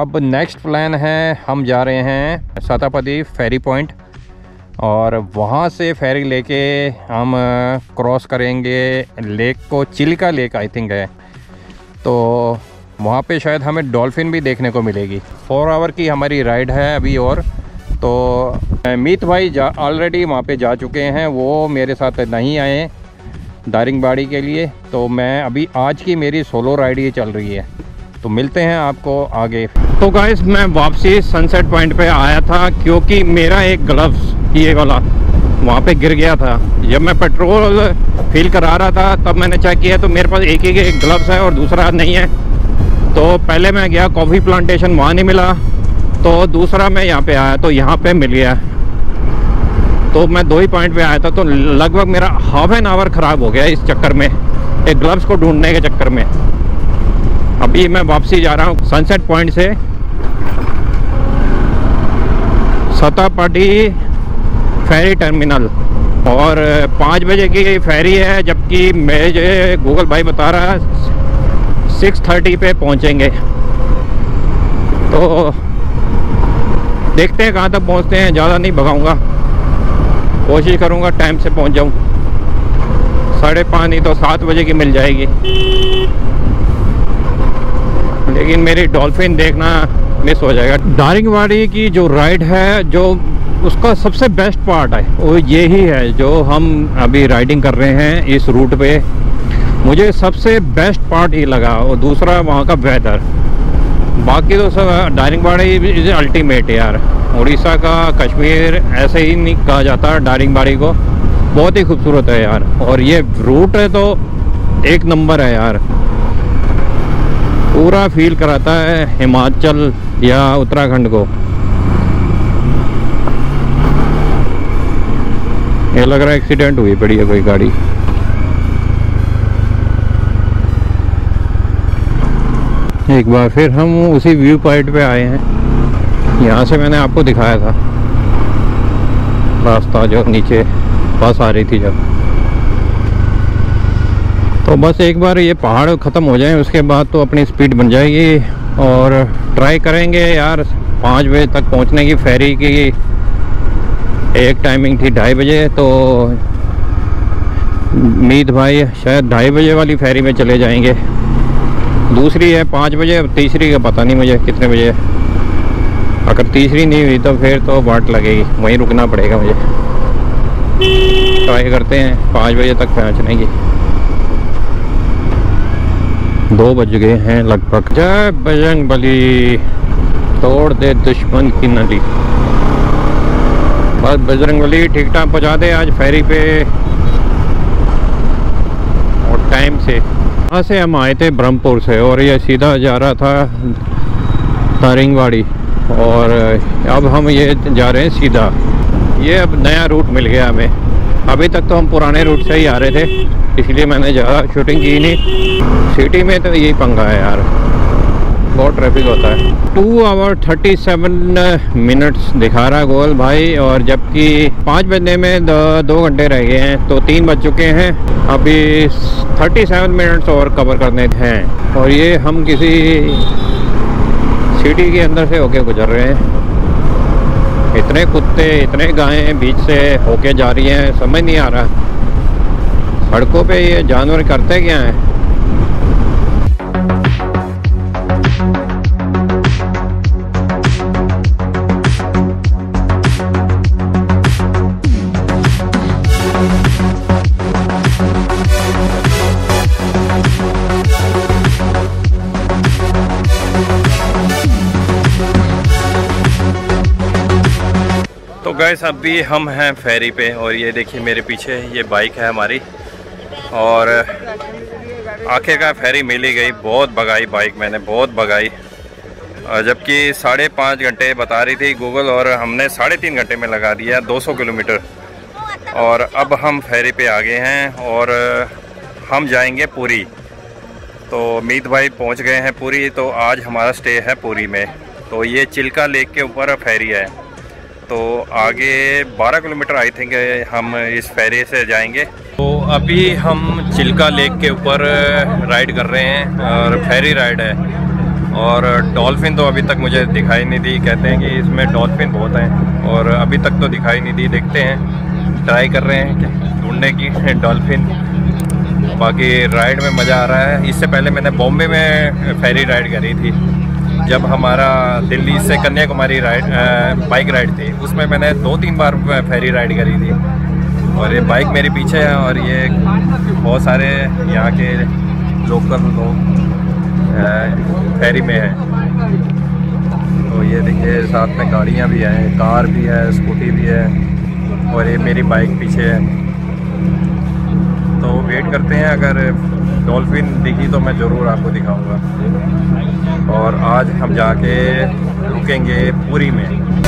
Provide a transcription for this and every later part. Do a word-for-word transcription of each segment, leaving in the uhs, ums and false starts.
अब next plan है, हम जा रहे हैं सतापदी फेरी पॉइंट और वहाँ से फेरी लेके हम क्रॉस करेंगे लेक को, चिल्का लेक आई थिंक है, तो वहाँ पे शायद हमें डॉल्फिन भी देखने को मिलेगी। फोर आवर की हमारी राइड है अभी। और तो मीत भाई जा ऑलरेडी वहाँ पे जा चुके हैं, वो मेरे साथ नहीं आए दारिंगबाड़ी के लिए, तो मैं अभी आज की मेरी सोलो राइड ही चल रही है। तो मिलते हैं आपको आगे। तो गाइस मैं वापसी सनसेट पॉइंट पे आया था क्योंकि मेरा एक ग्लव्स ये वाला वहाँ पे गिर गया था। जब मैं पेट्रोल फिल करा रहा था तब मैंने चेक किया तो मेरे पास एक ही एक ग्लव्स है और दूसरा नहीं है। तो पहले मैं गया कॉफ़ी प्लांटेशन, वहाँ नहीं मिला, तो दूसरा मैं यहाँ पे आया तो यहाँ पे मिल गया। तो मैं दो ही पॉइंट पे आया था, तो लगभग मेरा हाफ एन आवर ख़राब हो गया इस चक्कर में, एक ग्लव्स को ढूंढने के चक्कर में। अभी मैं वापसी जा रहा हूँ सनसेट पॉइंट से सतापदी फेरी टर्मिनल, और पाँच बजे की फेरी है, जबकि मुझे गूगल भाई बता रहा है सिक्स थर्टी पे पहुँचेंगे। तो देखते हैं कहाँ तक पहुँचते हैं, ज़्यादा नहीं भगाऊँगा, कोशिश करूँगा टाइम से पहुँच जाऊँ। साढ़े पाँच नहीं तो सात बजे की मिल जाएगी, लेकिन मेरी डॉल्फिन देखना मिस हो जाएगा। दारिंगबाड़ी की जो राइड है, जो उसका सबसे बेस्ट पार्ट है वो ये ही है जो हम अभी राइडिंग कर रहे हैं इस रूट पे। मुझे सबसे बेस्ट पार्ट ये लगा, और दूसरा वहाँ का वेदर। बाकी तो सब दारिंगबाड़ी इज अल्टीमेट यार, उड़ीसा का कश्मीर ऐसे ही नहीं कहा जाता दारिंगबाड़ी को, बहुत ही खूबसूरत है यार। और ये रूट है तो एक नंबर है यार, पूरा फील कराता है हिमाचल या उत्तराखंड को। ये लग रहा है एक्सीडेंट हुई पड़ी है कोई गाड़ी। एक बार फिर हम उसी व्यू पॉइंट पे आए हैं, यहाँ से मैंने आपको दिखाया था रास्ता जो नीचे बस आ रही थी जब। तो बस एक बार ये पहाड़ ख़त्म हो जाए उसके बाद तो अपनी स्पीड बन जाएगी, और ट्राई करेंगे यार पाँच बजे तक पहुंचने की। फेरी की एक टाइमिंग थी ढाई बजे, तो मीत भाई शायद ढाई बजे वाली फेरी में चले जाएंगे। दूसरी है पाँच बजे, अब तीसरी का पता नहीं मुझे कितने बजे। अगर तीसरी नहीं हुई तो फिर तो बाट लगेगी, वहीं रुकना पड़ेगा मुझे। ट्राई करते हैं पाँच बजे तक पहुँचने की। दो बज गए हैं लगभग। जय बजरंगबली, तोड़ दे दुश्मन की नली। बस बजरंगबली ठीक ठाक पहुँचा दे आज फेरी पे और टाइम से। यहाँ से हम आए थे ब्रह्मपुर से और ये सीधा जा रहा था दारिंगबाड़ी, और अब हम ये जा रहे हैं सीधा। ये अब नया रूट मिल गया हमें, अभी तक तो हम पुराने रूट से ही आ रहे थे, इसलिए मैंने ज़्यादा शूटिंग की नहीं। सिटी में तो यही पंगा है यार, बहुत ट्रैफिक होता है। Two hour thirty seven minutes दिखा रहा है गूगल भाई, और जबकि पाँच बजने में दो, दो घंटे रह गए हैं, तो तीन बज चुके हैं। अभी थर्टी सेवन मिनट्स और कवर करने हैं, और ये हम किसी सिटी के अंदर से होके गुजर रहे हैं। इतने कुत्ते, इतने गायें बीच से होके जा रही हैं, समझ नहीं आ रहा सड़कों पे ये जानवर करते क्या हैं। तो गैस अभी हम हैं फेरी पे, और ये देखिए मेरे पीछे ये बाइक है हमारी, और आखिरकार फेरी मिल ही गई। बहुत भगाई बाइक मैंने, बहुत भगाई, जबकि साढ़े पाँच घंटे बता रही थी गूगल, और हमने साढ़े तीन घंटे में लगा दिया दो सौ किलोमीटर। और अब हम फेरी पे आ गए हैं और हम जाएंगे पुरी। तो मीत भाई पहुंच गए हैं पुरी, तो आज हमारा स्टे है पुरी में। तो ये चिल्का लेक के ऊपर फेरी है, तो आगे बारह किलोमीटर आई थिंक हम इस फेरी से जाएंगे। तो अभी हम चिल्का लेक के ऊपर राइड कर रहे हैं, और फेरी राइड है, और डॉल्फिन तो अभी तक मुझे दिखाई नहीं दी। कहते हैं कि इसमें डॉल्फिन बहुत हैं और अभी तक तो दिखाई नहीं दी। देखते हैं, ट्राई कर रहे हैं कि ढूंढने की डॉल्फिन। बाकी राइड में मज़ा आ रहा है। इससे पहले मैंने बॉम्बे में फेरी राइड करी थी, जब हमारा दिल्ली से कन्याकुमारी राइड बाइक राइड थी। उसमें मैंने दो तीन बार फेरी राइड करी थी। और ये बाइक मेरे पीछे है और ये बहुत सारे यहाँ के लोकल लोग फेरी में है। तो ये देखिए साथ में गाड़ियाँ भी हैं, कार भी है, स्कूटी भी है और ये मेरी बाइक पीछे है। तो वेट करते हैं, अगर डॉल्फिन दिखी तो मैं ज़रूर आपको दिखाऊंगा। और आज हम जाके रुकेंगे पुरी में।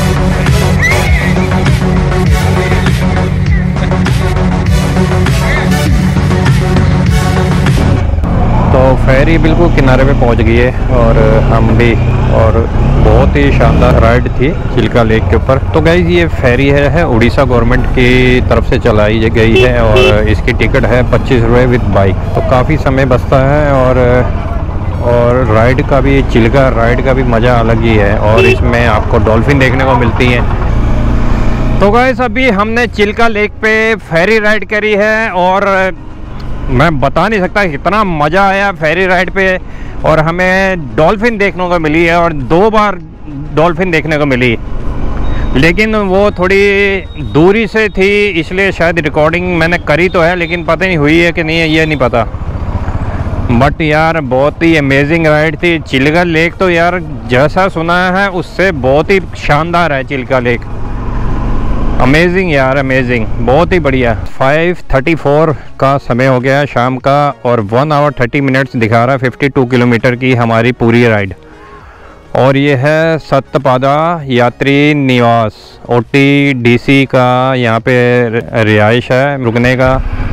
तो फेरी बिल्कुल किनारे पे पहुंच गई है और हम भी, और बहुत ही शानदार राइड थी चिल्का लेक के ऊपर। तो गाइस ये फेरी है, है उड़ीसा गवर्नमेंट की तरफ से चलाई गई है और इसकी टिकट है पच्चीस रुपये विद बाइक। तो काफ़ी समय बचता है और और राइड का भी, चिल्का राइड का भी मज़ा अलग ही है और इसमें आपको डॉल्फिन देखने को मिलती है। तो गाइस अभी हमने चिल्का लेक पे फेरी राइड करी है और मैं बता नहीं सकता कितना मज़ा आया फेरी राइड पे। और हमें डॉल्फिन देखने को मिली है और दो बार डॉल्फिन देखने को मिली, लेकिन वो थोड़ी दूरी से थी इसलिए शायद रिकॉर्डिंग मैंने करी तो है, लेकिन पता नहीं हुई है कि नहीं है ये नहीं पता। बट यार बहुत ही अमेजिंग राइड थी। चिल्का लेक तो यार जैसा सुना है उससे बहुत ही शानदार है चिल्का लेक। अमेजिंग यार, अमेजिंग, बहुत ही बढ़िया। फाइव थर्टी फोर का समय हो गया शाम का और वन आवर थर्टी मिनट्स दिखा रहा है फिफ्टी टू किलोमीटर की हमारी पूरी राइड। और ये है सत्यपादा यात्री निवास, ओटी डीसी का यहाँ पे रिहाइश है रुकने का।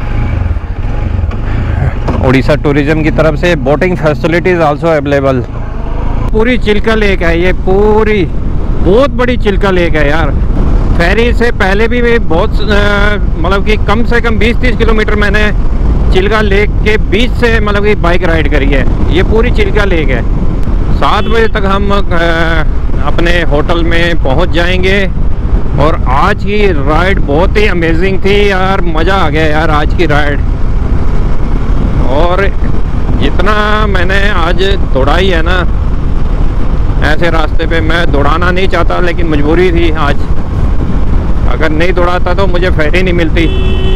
उड़ीसा टूरिज्म की तरफ से बोटिंग फैसिलिटीज़ आल्सो अवेलेबल। पूरी चिल्का लेक है ये, पूरी बहुत बड़ी चिल्का लेक है यार। फेरी से पहले भी बहुत मतलब कि कम से कम बीस तीस किलोमीटर मैंने चिल्का लेक के बीच से मतलब कि बाइक राइड करी है। ये पूरी चिल्का लेक है। सात बजे तक हम अपने होटल में पहुंच जाएंगे। और आज की राइड बहुत ही अमेजिंग थी यार, मज़ा आ गया यार आज की राइड। और जितना मैंने आज दौड़ाई है ना ऐसे रास्ते पे, मैं दौड़ाना नहीं चाहता लेकिन मजबूरी थी आज। अगर नहीं दौड़ाता तो मुझे फेरी नहीं मिलती,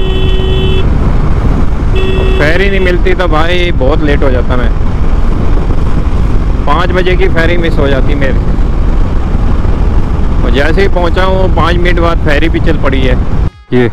फेरी नहीं मिलती तो भाई बहुत लेट हो जाता। मैं पाँच बजे की फेरी मिस हो जाती मेरी। और जैसे ही पहुंचा हूँ पाँच मिनट बाद फेरी भी चल पड़ी है। ये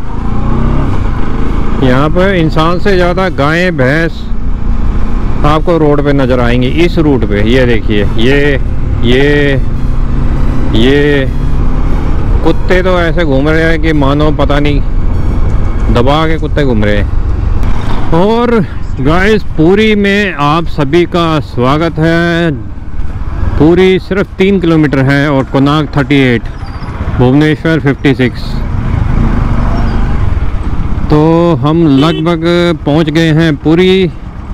यहाँ पर इंसान से ज़्यादा गायें भैंस आपको रोड पे नज़र आएंगी इस रूट पे। ये देखिए, ये ये ये कुत्ते तो ऐसे घूम रहे हैं कि मानो पता नहीं दबा के कुत्ते घूम रहे हैं। और गाइस पूरी में आप सभी का स्वागत है। पूरी सिर्फ तीन किलोमीटर है और कोणार्क अड़तीस, भुवनेश्वर छप्पन। तो हम लगभग पहुंच गए हैं पूरी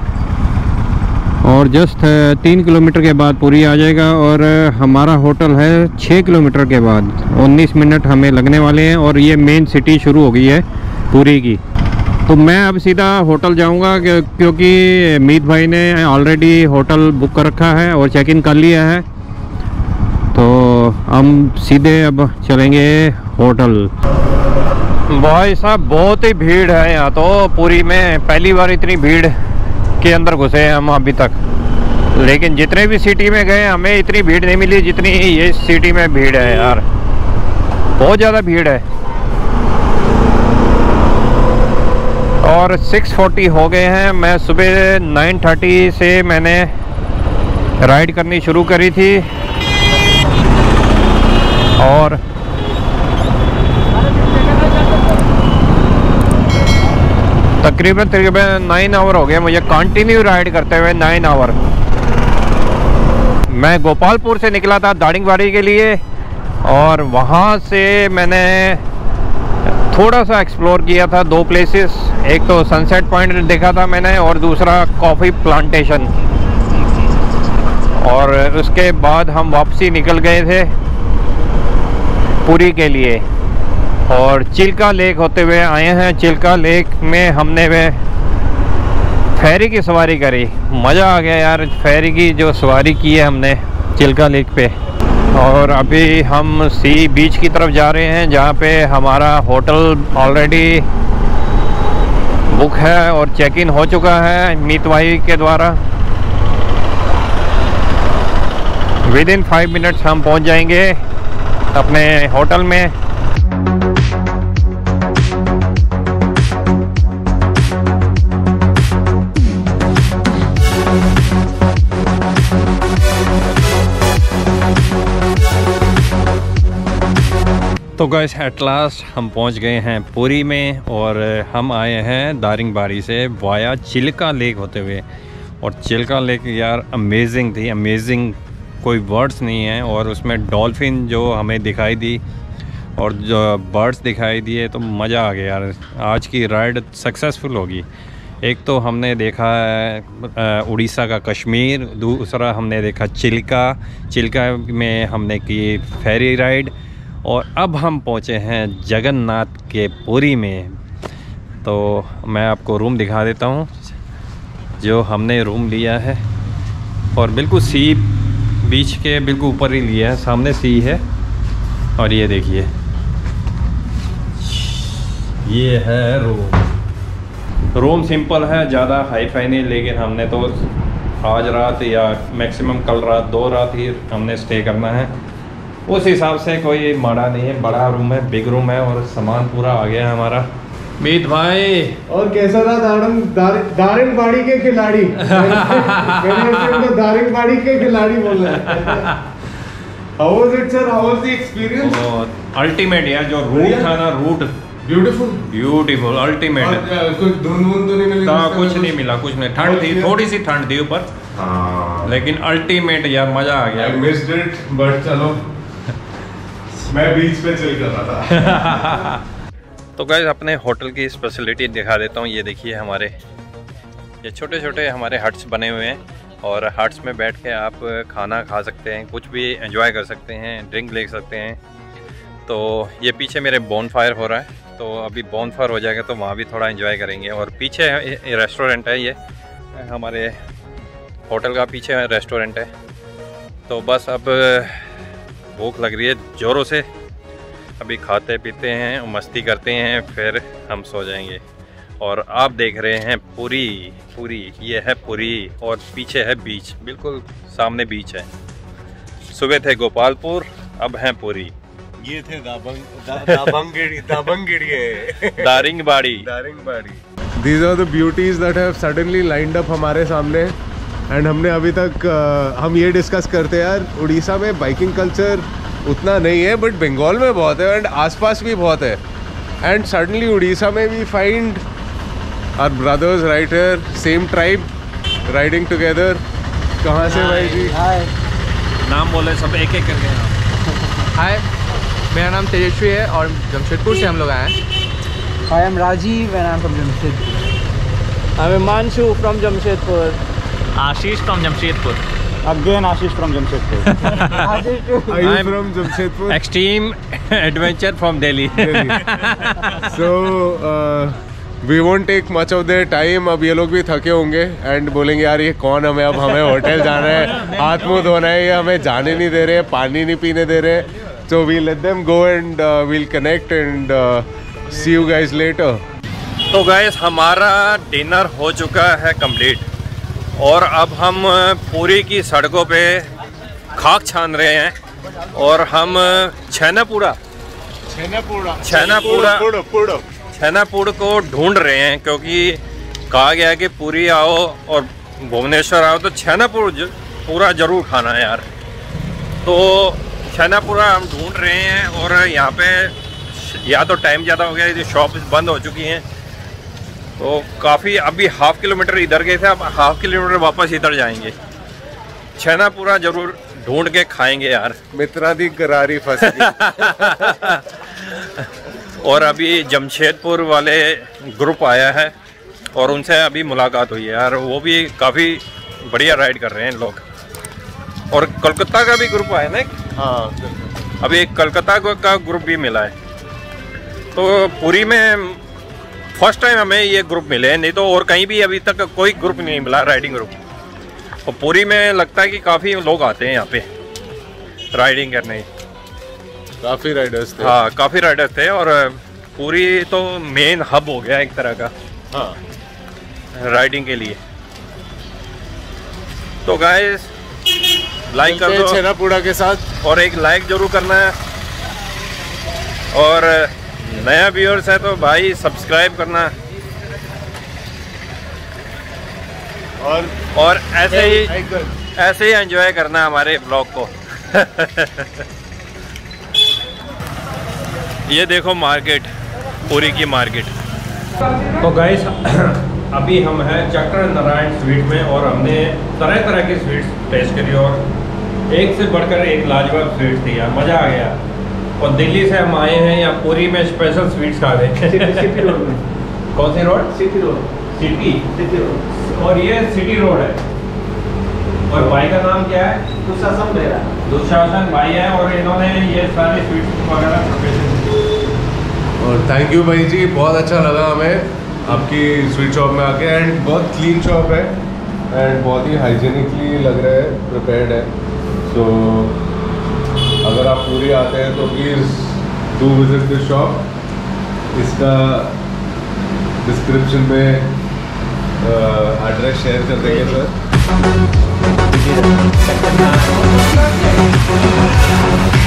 और जस्ट तीन किलोमीटर के बाद पूरी आ जाएगा। और हमारा होटल है छः किलोमीटर के बाद, उन्नीस मिनट हमें लगने वाले हैं। और ये मेन सिटी शुरू हो गई है पूरी की। तो मैं अब सीधा होटल जाऊंगा क्योंकि मीत भाई ने ऑलरेडी होटल बुक कर रखा है और चेक इन कर लिया है। तो हम सीधे अब चलेंगे होटल। भाई साहब बहुत ही भीड़ है यहाँ तो पूरी में। पहली बार इतनी भीड़ के अंदर घुसे हैं हम अभी तक, लेकिन जितने भी सिटी में गए हमें इतनी भीड़ नहीं मिली जितनी ये सिटी में भीड़ है यार। बहुत ज़्यादा भीड़ है। और सिक्स फोर्टी हो गए हैं। मैं सुबह नाइन थर्टी से मैंने राइड करनी शुरू करी थी और तकरीबन तकरीबन नाइन आवर हो गया मुझे कंटिन्यू राइड करते हुए। Nine hour. मैं गोपालपुर से निकला था दारिंगबाड़ी के लिए और वहाँ से मैंने थोड़ा सा एक्सप्लोर किया था दो प्लेसेस। एक तो सनसेट पॉइंट देखा था मैंने और दूसरा कॉफ़ी प्लांटेशन। और उसके बाद हम वापसी निकल गए थे पुरी के लिए और चिल्का लेक होते हुए आए हैं। चिल्का लेक में हमने वे फेरी की सवारी करी, मज़ा आ गया यार। फेरी की जो सवारी की है हमने चिल्का लेक पे। और अभी हम सी बीच की तरफ जा रहे हैं जहाँ पे हमारा होटल ऑलरेडी बुक है और चेक इन हो चुका है मीत भाई के द्वारा। विद इन फाइव मिनट्स हम पहुँच जाएंगे अपने होटल में। तो गाइस एट लास्ट हम पहुंच गए हैं पुरी में और हम आए हैं दारिंगबाड़ी से वाया चिल्का लेक होते हुए। और चिल्का लेक यार अमेजिंग थी, अमेजिंग कोई वर्ड्स नहीं है। और उसमें डॉल्फिन जो हमें दिखाई दी और जो बर्ड्स दिखाई दिए तो मज़ा आ गया यार। आज की राइड सक्सेसफुल होगी। एक तो हमने देखा है उड़ीसा का कश्मीर, दूसरा हमने देखा चिल्का, चिल्का में हमने की फेरी राइड और अब हम पहुँचे हैं जगन्नाथ के पुरी में। तो मैं आपको रूम दिखा देता हूँ जो हमने रूम लिया है और बिल्कुल सी बीच के बिल्कुल ऊपर ही लिया है, सामने सी है। और ये देखिए ये है रूम। रूम सिंपल है, ज़्यादा हाई फाई नहीं, लेकिन हमने तो आज रात या मैक्सिमम कल रात दो रात ही हमने स्टे करना है। उस हिसाब से कोई माड़ा नहीं है, बड़ा रूम है, बिग रूम है और सामान पूरा आ गया है हमारा। मीत भाई और कैसा रहा दारंग दार, दारिंगबाड़ी के खिलाड़ी? मैंने दारिंगबाड़ी के खिलाड़ी बोल रहे हैं। How was it sir? How was the experience? Ultimate यार, जो रूट था ना, रूट ब्यूटीफुल ब्यूटीफुल अल्टीमेट। कुछ धुंध वुंध तो नहीं मिली? कुछ नहीं मिला, कुछ नहीं। ठंड थी, थोड़ी सी ठंड थी ऊपर, लेकिन अल्टीमेट यार मजा आ गया। I missed it, but चलो मैं बीच पे चिल कर रहा था। तो गाइस अपने होटल की स्पेशलिटी दिखा देता हूँ। ये देखिए हमारे ये छोटे छोटे हमारे हट्स बने हुए हैं और हट्स में बैठ के आप खाना खा सकते हैं, कुछ भी एंजॉय कर सकते हैं, ड्रिंक ले सकते हैं। तो ये पीछे मेरे बोन फायर हो रहा है, तो अभी बोन फायर हो जाएगा तो वहाँ भी थोड़ा एंजॉय करेंगे। और पीछे रेस्टोरेंट है, ये हमारे होटल का पीछे रेस्टोरेंट है। तो बस अब भूख लग रही है ज़ोरों से, अभी खाते पीते हैं, मस्ती करते हैं, फिर हम सो जाएंगे। और आप देख रहे हैं पुरी, पुरी ये है पुरी और पीछे है बीच, बिल्कुल सामने बीच है। सुबह थे गोपालपुर, अब हैं पुरी। ये थे दाबंग दा, दाबंगेड़ी दाबंगेड़ी Daringbadi Daringbadi. These are the beauties that have suddenly lined up हमारे सामने। एंड हमने अभी तक uh, हम ये डिस्कस करते हैं यार, उड़ीसा में बाइकिंग कल्चर उतना नहीं है बट बंगाल में बहुत है एंड आसपास भी बहुत है। एंड सडनली उड़ीसा में we find our brothers right here, same tribe riding together. कहाँ से भाई जी? हाय, नाम बोले सब एक एक करके। हाय, मेरा नाम तेजस्वी है और जमशेदपुर से हम लोग आए हैं। Hi, I am Rajiv and I am from Jamshedpur. I am Himanshu from Jamshedpur. Ashish from Jamshedpur. Again Ashish from Jamshedpur. Are you from Jamshedpur? Extreme adventure from Delhi. Delhi. So uh, we won't take much of their time. अब ये लोग भी थके होंगे and बोलेंगे यार ये कौन, हमें अब हमें होटल जाना है, हाथ मुंह धोना है, ये हमें जाने नहीं दे रहे, पानी नहीं पीने दे रहे। So we let them go and uh, we'll connect and uh, see you guys later. तो गाइस हमारा डिनर हो चुका है कंप्लीट और अब हम पुरी की सड़कों पे खाक छान रहे हैं और हम छैनापुड़ा छैनापुड़ा छैनापुड़ा छैनापुड़ को ढूंढ रहे हैं, क्योंकि कहा गया है कि पुरी आओ और भुवनेश्वर आओ तो छैनापुड़ पूरा ज़रूर खाना है यार। तो छैनापुड़ा हम ढूंढ रहे हैं और यहाँ पे या तो टाइम ज़्यादा हो गया, ये शॉप बंद हो चुकी हैं। तो काफ़ी अभी हाफ किलोमीटर इधर गए थे, अब हाफ किलोमीटर वापस इधर जाएंगे। छैनापुड़ा जरूर ढूंढ के खाएंगे यार। मित्रा दी गरारी फंस और अभी जमशेदपुर वाले ग्रुप आया है और उनसे अभी मुलाकात हुई है यार, वो भी काफ़ी बढ़िया राइड कर रहे हैं लोग। और कोलकाता का भी ग्रुप आया ना एक? हाँ, अभी एक कोलकाता का ग्रुप भी मिला है। तो पूरी में फर्स्ट टाइम हमें ये ग्रुप मिले हैं, नहीं तो और कहीं भी अभी तक कोई ग्रुप नहीं मिला राइडिंग ग्रुप। और पूरी में लगता है कि काफ़ी लोग आते हैं यहाँ पे राइडिंग करने। काफ़ी राइडर्स थे। हाँ, काफ़ी राइडर्स थे और पूरी तो मेन हब हो गया एक तरह का हाँ राइडिंग के लिए। तो गाइस लाइक कर दो छेनापुड़ा के साथ, और एक लाइक जरूर करना है, और नया व्यूअर्स है तो भाई सब्सक्राइब करना, और और ऐसे ही ऐसे ही एंजॉय करना हमारे ब्लॉग को। ये देखो मार्केट, पूरी की मार्केट। तो गाइस अभी हम हैं चक्र नारायण स्वीट में, और हमने तरह तरह की स्वीट्स टेस्ट करी और एक से बढ़कर एक लाजवाब स्वीट थी यार, मज़ा आ गया। और दिल्ली से हम आए हैं यहाँ पूरी में स्पेशल स्वीट्स खा रहे हैं। सिटी रोड में। कौन सी road? City road. City city road. और ये सिटी रोड है। और भाई का नाम क्या है? दुशासन मेरा। दुशासन भाई है, और इन्होंने ये सारे स्वीट्स वगैरह। और थैंक यू भाई जी, बहुत अच्छा लगा हमें आपकी स्वीट शॉप में आके। एंड बहुत क्लीन शॉप है एंड बहुत ही हाइजीनिकली लग रहा है, प्रिपेयर्ड है। सो so, अगर आप पूरी आते हैं तो please do visit this shop. इसका डिस्क्रिप्शन में एड्रेस शेयर कर देंगे सर।